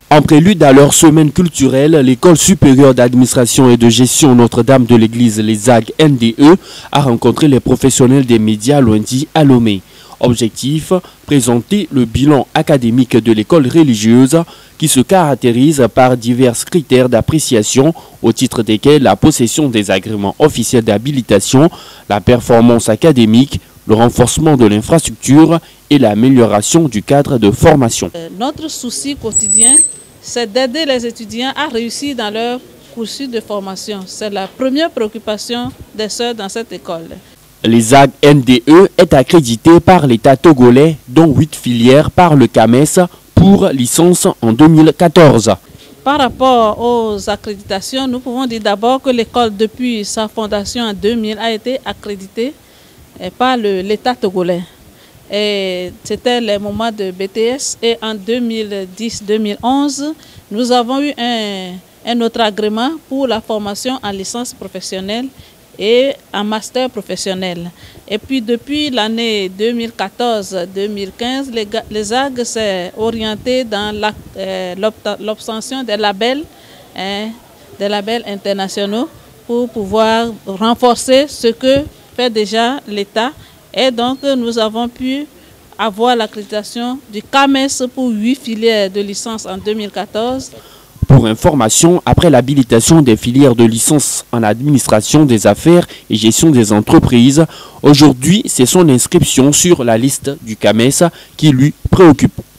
En prélude à leur semaine culturelle, l'École supérieure d'administration et de gestion Notre-Dame de l'Église, les ZAG NDE, a rencontré les professionnels des médias lundi à Lomé. Objectif, présenter le bilan académique de l'école religieuse qui se caractérise par divers critères d'appréciation au titre desquels la possession des agréments officiels d'habilitation, la performance académique, le renforcement de l'infrastructure et l'amélioration du cadre de formation. Notre souci quotidien, c'est d'aider les étudiants à réussir dans leur cursus de formation. C'est la première préoccupation des sœurs dans cette école. Les ZAG NDE est accrédité par l'État togolais, dont 8 filières par le CAMES pour licence en 2014. Par rapport aux accréditations, nous pouvons dire d'abord que l'école, depuis sa fondation en 2000, a été accréditée par l'État togolais. C'était les moments de BTS et en 2010-2011, nous avons eu un autre agrément pour la formation en licence professionnelle et en master professionnel. Et puis depuis l'année 2014-2015, les ZAG s'est orienté dans l'obtention des labels internationaux pour pouvoir renforcer ce que fait déjà l'État. Et donc nous avons pu avoir l'accréditation du CAMES pour 8 filières de licence en 2014. Pour information, après l'habilitation des filières de licence en administration des affaires et gestion des entreprises, aujourd'hui c'est son inscription sur la liste du CAMES qui lui préoccupe.